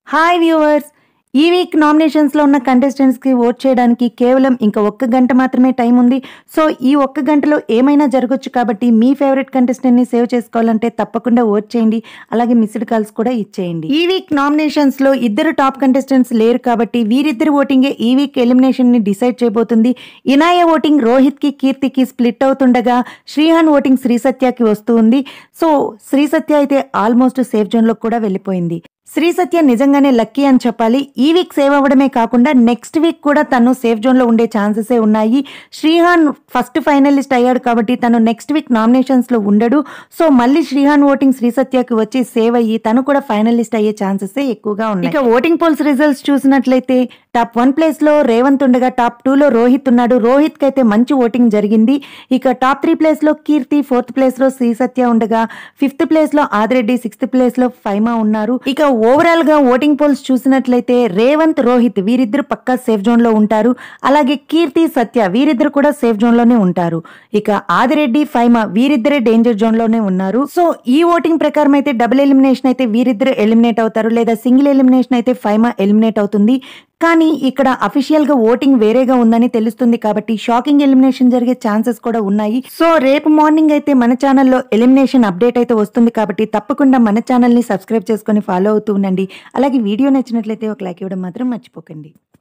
Hi viewers! ఈ week నామినేషన్స్‌లో ఉన్న కంటెస్టెంట్స్‌కి ఓట్ చేయడానికి కేవలం ఇంకా ఒక్క గంట మాత్రమే టైం ఉంది. సో, ఈ ఒక్క గంటలో ఏమైనా జరగొచ్చు కాబట్టి మీ ఫేవరెట్ కంటెస్టెంట్‌ని సేవ్ చేసుకోవాలంటే తప్పకుండా ఓట్ చేయండి. అలాగే మిస్డ్ కాల్స్ కూడా ఇచ్చేయండి. ఈ వీక్ నామినేషన్స్‌లో ఇద్దరు టాప్ కంటెస్టెంట్స్ లేరు కాబట్టి వీరిద్దరి ఓటింగే ఈ వీక్ ఎలిమినేషన్‌ని డిసైడ్ చేయబోతుంది. ఇనాయ ఓటింగ్ రోహిత్‌కి, కీర్తికి స్ప్లిట్ అవుతుండగా శ్రీహాన్ ఓటింగ్ శ్రీ సత్యకి వస్తూ ఉంది. సో, శ్రీ సత్య అయితే ఆల్మోస్ట్ సేఫ్ జోన్‌లోకి కూడా వెళ్ళిపోయింది. శ్రీ సత్య నిజంగానే లక్కీ అని చెప్పాలి. ఈ వీక్ సేవ్ అవ్వడమే కాకుండా నెక్స్ట్ వీక్ కూడా తను సేఫ్ జోన్‌లో ఉండే ఛాన్సెసే ఉన్నాయి. శ్రీహాన్ ఫస్ట్ ఫైనలిస్ట్ అయ్యాడు కాబట్టి తను నెక్స్ట్ వీక్ నామినేషన్స్‌లో ఉండడు. సో, మళ్ళీ శ్రీహాన్ ఓటింగ్ శ్రీ సత్యకి వచ్చి సేవ్ అయ్యి తను కూడా ఫైనలిస్ట్ అయ్యే ఛాన్సెసే ఎక్కువగా ఉన్నాయి. ఇక ఓటింగ్ పోల్స్ రిజల్ట్స్ చూసినట్లయితే టాప్ 1 ప్లేస్‌లో రేవంత్ ఉండగా టాప్ 2లో రోహిత్ ఉన్నాడు. రోహిత్‌కి అయితే మంచి ఓటింగ్ జరిగింది. ఇక టాప్ 3 ప్లేస్‌లో కీర్తి, 4th ప్లేస్‌లో శ్రీ సత్య ఉండగా 5th ప్లేస్‌లో ఆదిరెడ్డి, 6th ప్లేస్‌లో ఫైమా ఉన్నారు. ఇక ఓవరాల్ గా ఓటింగ్ పోల్స్ చూసినట్లయితే రేవంత్, రోహిత్ వీరిద్దరు పక్కా సేఫ్ జోన్ లో ఉంటారు. అలాగే కీర్తి, సత్య వీరిద్దరు కూడా సేఫ్ జోన్ లోనే ఉంటారు. ఇక ఆదిరెడ్డి, ఫైమా వీరిద్దరే డేంజర్ జోన్ లోనే ఉన్నారు. సో ఈ ఓటింగ్ ప్రకారం అయితే డబుల్ ఎలిమినేషన్ అయితే వీరిద్దరు ఎలిమినేట్ అవుతారు, లేదా సింగిల్ ఎలిమినేషన్ అయితే ఫైమా ఎలిమినేట్ అవుతుంది. కానీ ఇక్కడ అఫీషియల్ గా ఓటింగ్ వేరేగా ఉందని తెలుస్తుంది కాబట్టి షాకింగ్ ఎలిమినేషన్ జరిగే ఛాన్సెస్ కూడా ఉన్నాయి. సో రేపు మార్నింగ్ అయితే మన ఛానల్లో ఎలిమినేషన్ అప్డేట్ అయితే వస్తుంది కాబట్టి తప్పకుండా మన ఛానల్ ని సబ్స్క్రైబ్ చేసుకొని ఫాలో అవుతూ ఉండండి. అలాగే వీడియో నచ్చినట్లయితే ఒక లైక్ ఇవ్వడం మాత్రం మర్చిపోకండి.